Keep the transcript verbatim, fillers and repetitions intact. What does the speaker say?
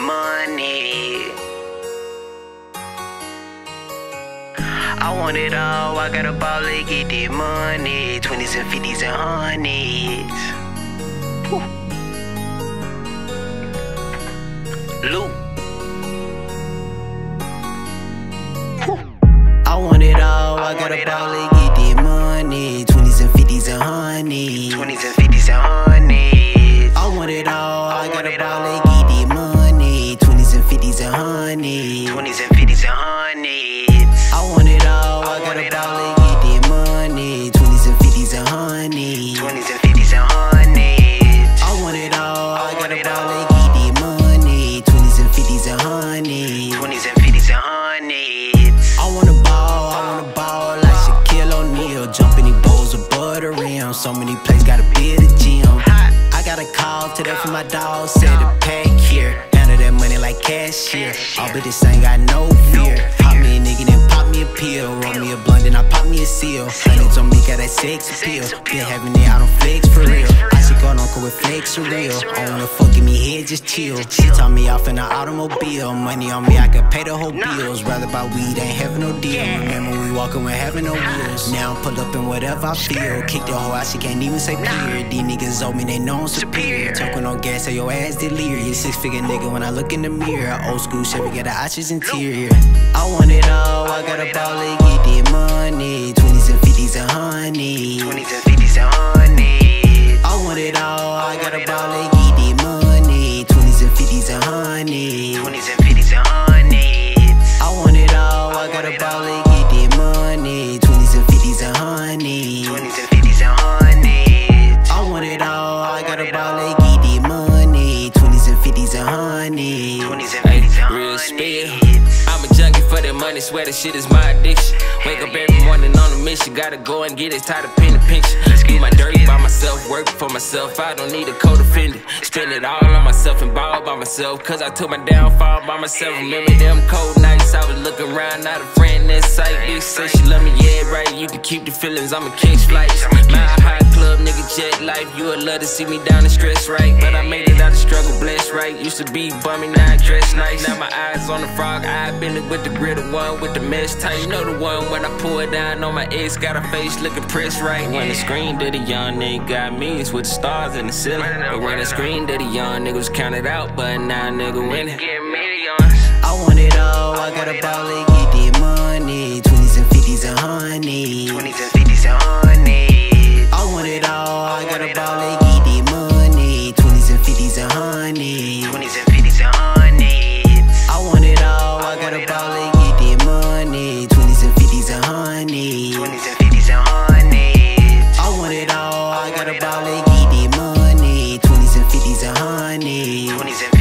money. I want it all, I got a ball to get the money. Twenties and fifties and hundreds. Woo. Loot. I want it all, I got a ball to get the money. Twenties and fifties and hundreds. Twenties and fifties and hundreds. I want it all, I got a ball to get the money. Twenties and fifties and hundreds. Twenties and fifties and hundreds. I want it all, I got a ball to get the money. Twenties and fifties and hundreds. Twenties and fifties and hundreds. I want it all, I got a ball to get the money. Twenties and fifties and hundreds. Twenties and fifties and hundreds. I wanna ball, I wanna ball like Shaquille O'Neal. Jump in these bowls above the rim. So many plays, gotta be at the gym. I got a call today from my dog, said to pack here. Handle that money like cashier. All but this ain't got no fear. Pop me a nigga, then pop me a pill. Roll me a blunt, then I pop me a seal. Hundreds on me, got that sex appeal. Been having it out on flex for real. I should go on with flex for real. I wanna fuck, give me head, just chill. She taught me off in an automobile. Money on me, I could pay the whole bills. Rather buy weed, ain't having no deal. Remember we walking with having no wheels. Now I'm pull up in whatever I feel. Kick the hoe out, she can't even say period. These niggas owe me, they know I'm superior. Talking on gas, say your ass delirious. Six figure nigga when I look in the mirror. Old school Chevy, got the arches interior. I want it all, I got a ball to get the money. Twenties and fifties and hundreds. Twenties and fifties and hundreds. I want it all, I got a ball to get the money. Twenties and fifties and hundreds. Twenties and fifties and hundreds. I want it all, I got a ball to get the money. Twenties and fifties and hundreds. Twenties and fifties and hundreds. I want it all, I got a ball to get the money. Twenties and fifties and hundreds. Twenties and fifties and real spill. I'm a junkie for that money, swear that shit is my addiction. Wake up every morning on a mission, gotta go and get it, tired of paying the pension. Do my dirty by myself, work for myself, I don't need a co-defendant. Spend it all on myself and ball by myself, cause I took my downfall by myself. Remember them cold nights, I was looking around, not a friend in sight. Bitch say she love me, yeah right, you can keep the feelings, I'ma catch flights. Mile high club, nigga jet life, you would love to see me down and stress right. But I made it out of struggle, blessed right. Used to be bummy, now I dress nice. Now my eyes on the frog, I been it with the grill, the one with the mesh tight. You know the one when I pull it down on my ex, got her face looking pressed right. When the screen did a young nigga got me, it's with the stars in the ceiling. But when the screen did a young nigga was counted out, but now nigga winning. I want it all, I got a ball to get the money. Twenties and fifties and hundreds. Twenties and fifties and hundreds. I want it all, I got a ball to get the money. Twenties and fifties and hundreds. Twenties and fifties and hundreds. I want it all, I got a ball to get the money. Twenties and fifties and hundreds. Twenties and fifties and hundreds. I want it all, I got a ball to get the money. Twenties and fifties and hundreds.